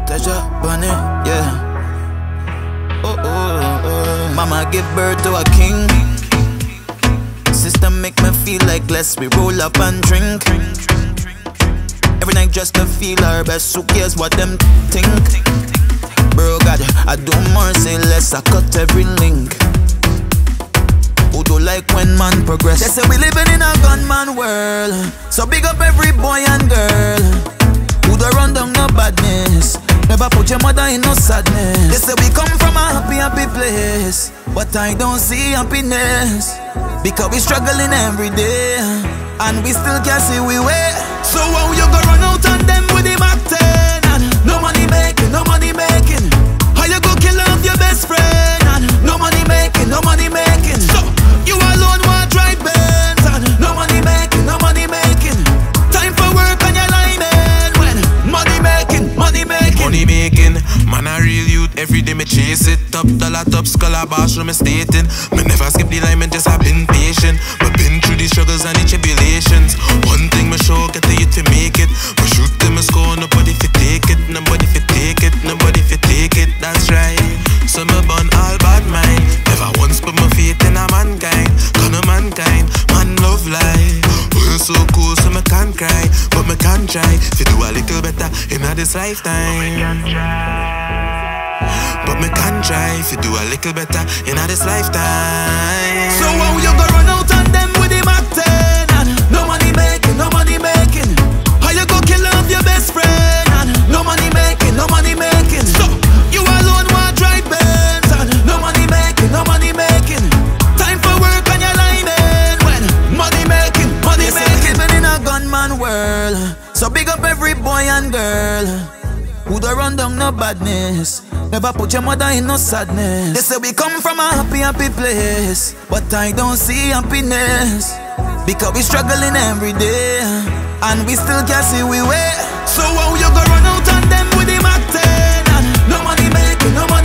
Teja Bunny, yeah. Mama give birth to a king. Sister make me feel like less. We roll up and drink every night just to feel our best. Who cares what them think? Bro, God, I do more, say less. I cut every link. Who do like when man progress? They say we living in a gunman world, so big up every boy and girl who don't run down no badness. Never put your mother in no sadness. They say we come from a happy place, but I don't see happiness, because we struggling every day and we still can't see we way. So how you go run out on them with the Mac 10 and no money making, no money making? How you go kill off your best friend and no money making, no money making? So you alone want drive Benz and no money making, no money making? Time for work on your line when money making, money making. Money making, man a real youth. Every day me chase it. Top dollar, top scholar, boss room me stating. Me never skip the line, me just have been patient. Me been through the struggles and the tribulations. One thing me show, get the youth to make it. Me shoot them, me score, nobody fi take it. Nobody fi take it, nobody fi take it, that's right. So me burn all bad mind. Never once put my faith in a mankind. Cause no mankind, man love life. We're so cool so me can't cry, but me can try to do a little better in this lifetime. But me can try to do a little better in this lifetime. So how you go run out on them with the Mac 10 and no money making, no money making? How you go kill off your best friend and no money making, no money making? So you alone want drive Benz and no money making, no money making? Time for work on your line when money making, money making. Living in a gunman world, so big up every boy and girl who don't run down no badness. Never put your mother in no sadness. They say we come from a happy place, but I don't see happiness, because we struggling every day and we still can't see we way. So how you go run out on them with the Mac 10 and no money making, no money